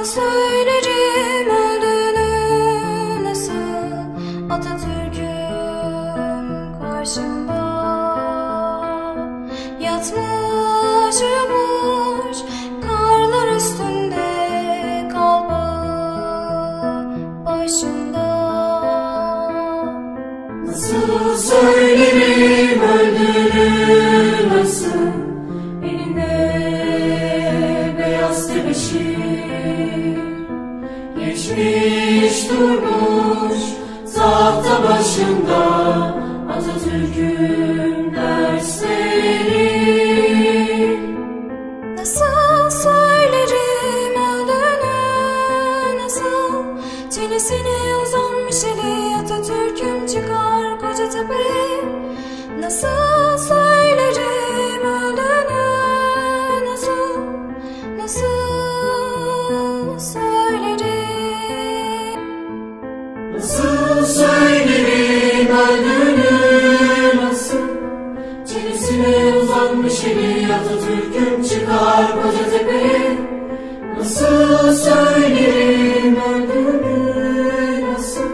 söylerim öldüğünü, nasıl Atatürk'üm karşımda yatmış uyumuş, karlar üstünde, kalbağı başında. Nasıl söylerim öldüğünü, nasıl elinde beyaz tebeşir, geçmiş durmuş tahta başında Atatürk'ün dersleri. Nasıl söylerim öldüğünü, nasıl çenesine uzanmış eli Atatürk'üm çıkar Kocatepe'ye. Nasıl söylerim öldüğünü, nasıl söylerim. Nasıl söylerim öldüğünü, nasıl çenesine uzanmış eli Atatürk'üm çıkar Kocatepe'ye. Nasıl söylerim öldüğünü, nasıl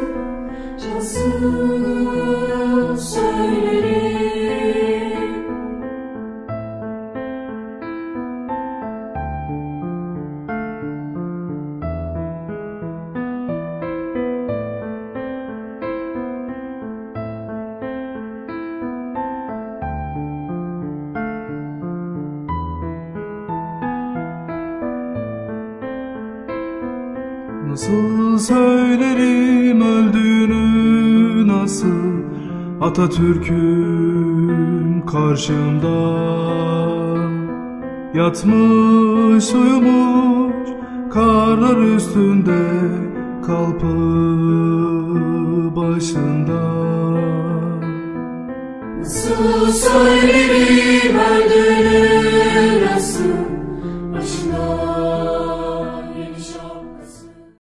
söylerim. Nasıl söylerim öldüğünü, nasıl Atatürk'üm karşımda yatmış uyumuş, karlar üstünde, kalpağı başında. Nasıl söylerim öldüğünü, nasıl